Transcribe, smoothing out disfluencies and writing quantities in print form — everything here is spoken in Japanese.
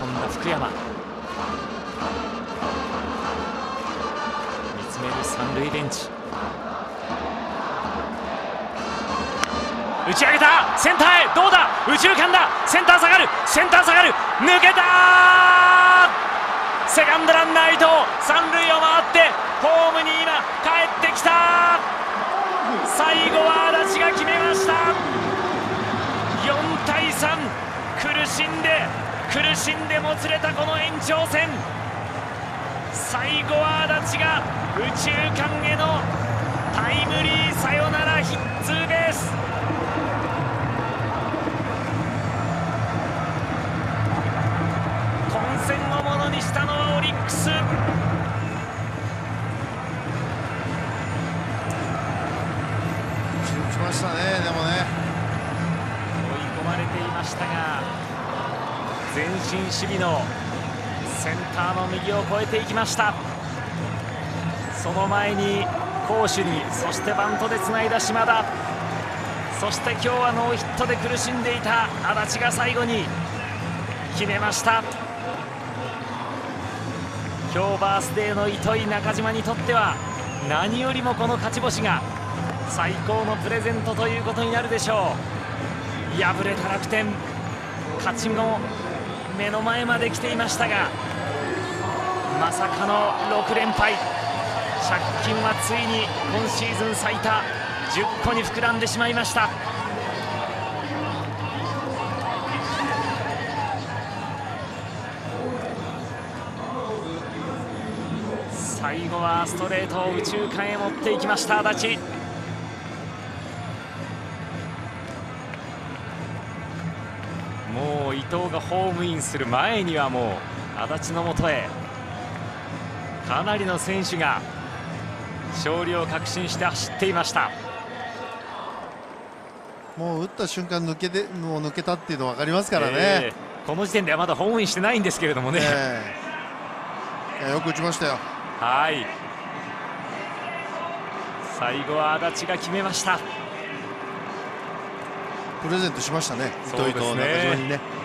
んだ福山。見つめる三塁ベンチ。打ち上げた、センターへ、どうだ、右中間だ、センター下がる、センター下がる、抜けたー、セカンドランナー伊藤、三塁を回ってホームに今帰ってきた。最後は足立が決めました。4対3、苦しんでもつれたこの延長戦、最後は足立が右中間へのタイムリーサヨナラヒッツーベース。混戦をものにしたのはオリックス。 打ちましたね。でもね、 追い込まれていましたが、前進守備のセンターの右を越えていきました。その前に攻守に、そしてバントでつないだ島田、そして今日はノーヒットで苦しんでいた足立が最後に決めました。今日バースデーの糸井、中島にとっては何よりもこの勝ち星が最高のプレゼントということになるでしょう。敗れた楽天、勝ちも目の前まで来ていましたが、まさかの6連敗。借金はついに今シーズン最多10個に膨らんでしまいました。最後はストレートを右中間へ持っていきました足立。もう伊藤がホームインする前にはもう足立のもとへかなりの選手が勝利を確信して走っていました。 もう打った瞬間もう抜けたっていうの分かりますからね。 この時点ではまだホームインしてないんですけれどもね、 いや、よく打ちましたよ。 はい、最後は足立が決めました。 プレゼントしましたね、 そうですね、 糸井と中島にね。